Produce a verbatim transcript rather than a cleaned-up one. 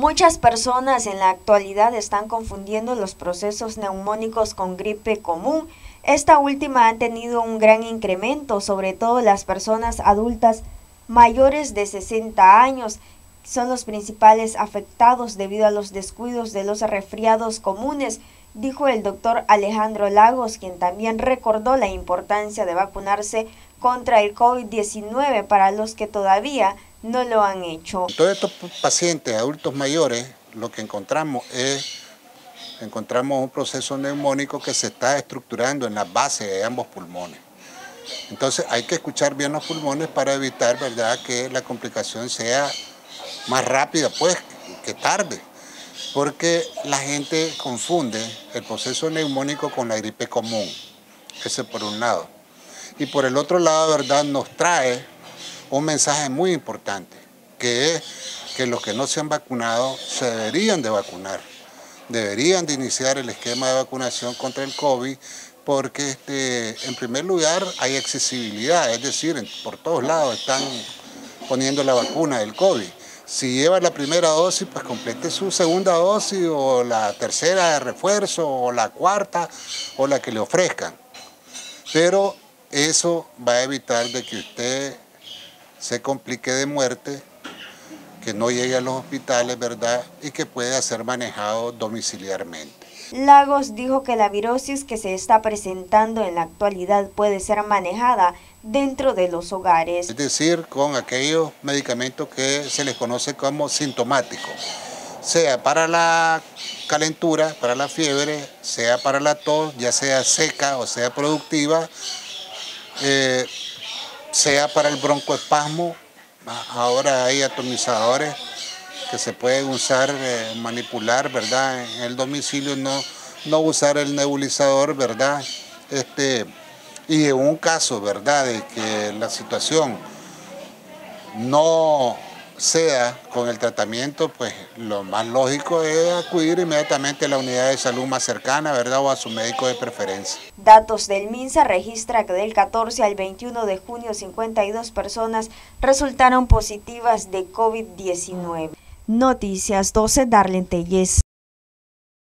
Muchas personas en la actualidad están confundiendo los procesos neumónicos con gripe común. Esta última ha tenido un gran incremento, sobre todo las personas adultas mayores de sesenta años, son los principales afectados debido a los descuidos de los resfriados comunes, dijo el doctor Alejandro Lagos, quien también recordó la importancia de vacunarse contra el COVID diecinueve para los que todavía no lo han hecho. Todos estos pacientes adultos mayores, lo que encontramos es, encontramos un proceso neumónico que se está estructurando en la base de ambos pulmones. Entonces hay que escuchar bien los pulmones para evitar, ¿verdad?, que la complicación sea más rápida, pues, que tarde. Porque la gente confunde el proceso neumónico con la gripe común. Ese por un lado. Y por el otro lado, ¿verdad?, nos trae un mensaje muy importante, que es que los que no se han vacunado se deberían de vacunar, deberían de iniciar el esquema de vacunación contra el COVID, porque este, en primer lugar hay accesibilidad, es decir, por todos lados están poniendo la vacuna del COVID. Si lleva la primera dosis, pues complete su segunda dosis o la tercera de refuerzo o la cuarta o la que le ofrezcan. Pero eso va a evitar de que usted se complique de muerte, que no llegue a los hospitales, ¿verdad?, y que pueda ser manejado domiciliarmente. Lagos dijo que la virosis que se está presentando en la actualidad puede ser manejada dentro de los hogares. Es decir, con aquellos medicamentos que se les conoce como sintomáticos, sea para la calentura, para la fiebre, sea para la tos, ya sea seca o sea productiva, eh, sea para el broncoespasmo. Ahora hay atomizadores que se pueden usar, eh, manipular, ¿verdad?, en el domicilio, no, no usar el nebulizador, ¿verdad? Este, y en un caso, ¿verdad?, de que la situación no sea con el tratamiento, pues lo más lógico es acudir inmediatamente a la unidad de salud más cercana, ¿verdad?, o a su médico de preferencia. Datos del MINSA registra que del catorce al veintiuno de junio cincuenta y dos personas resultaron positivas de COVID diecinueve. Noticias doce, Darlene Telles.